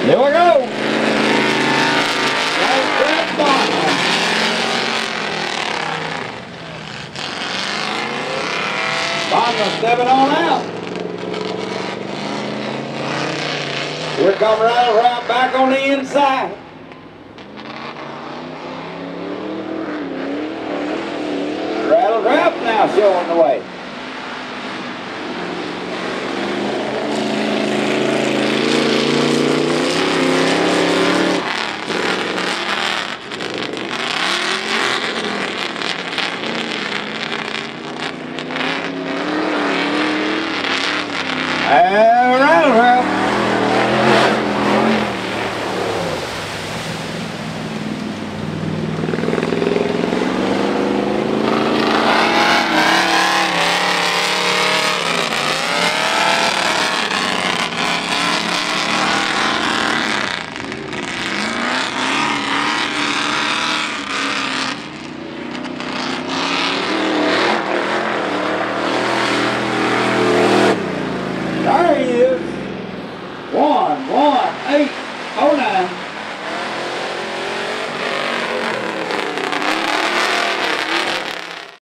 Here we go. Bonner stepping on out. Here comes Rattle Rap back on the inside. Rattle Rap now showing the way. Rattle Rap.